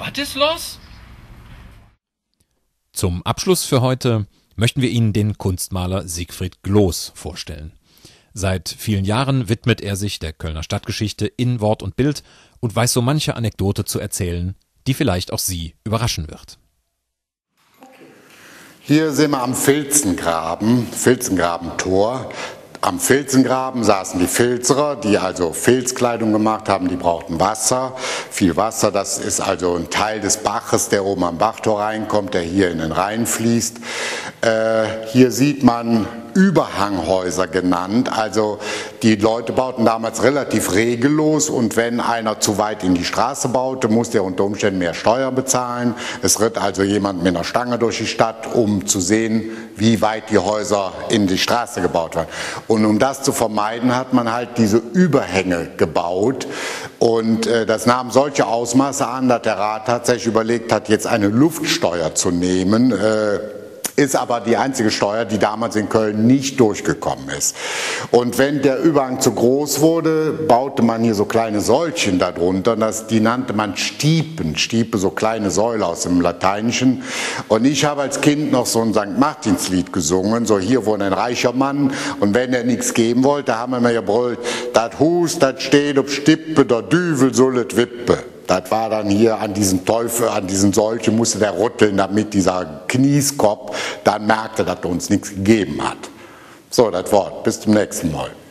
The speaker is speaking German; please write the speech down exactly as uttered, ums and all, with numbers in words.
Was ist los? Zum Abschluss für heute möchten wir Ihnen den Kunstmaler Siegfried Gloos vorstellen. Seit vielen Jahren widmet er sich der Kölner Stadtgeschichte in Wort und Bild und weiß so manche Anekdote zu erzählen, die vielleicht auch Sie überraschen wird. Hier sind wir am Filzengraben, Filzengrabentor. Am Filzengraben saßen die Filzerer, die also Filzkleidung gemacht haben, die brauchten Wasser, viel Wasser. Das ist also ein Teil des Baches, der oben am Bachtor reinkommt, der hier in den Rhein fließt. Äh, hier sieht man Überhanghäuser genannt, also die Leute bauten damals relativ regellos und wenn einer zu weit in die Straße baute, musste er unter Umständen mehr Steuer bezahlen. Es ritt also jemand mit einer Stange durch die Stadt, um zu sehen, wie weit die Häuser in die Straße gebaut waren. Und um das zu vermeiden, hat man halt diese Überhänge gebaut und äh, das nahm solche Ausmaße an, dass der Rat tatsächlich überlegt hat, jetzt eine Luftsteuer zu nehmen. Äh, ist aber die einzige Steuer, die damals in Köln nicht durchgekommen ist. Und wenn der Überhang zu groß wurde, baute man hier so kleine Säulchen darunter, das, die nannte man Stiepen, Stiepe, so kleine Säule aus dem Lateinischen. Und ich habe als Kind noch so ein Sankt Martinslied gesungen, so hier wohnt ein reicher Mann und wenn er nichts geben wollte, haben wir mir gebrüllt, dat Hus, dat steht ob Stippe, der Düvel sollet wippe. Das war dann hier an diesen Teufel, an diesen Säulchen musste der rütteln, damit dieser Knieskopf dann merkte, dass er uns nichts gegeben hat. So, das Wort. Bis zum nächsten Mal.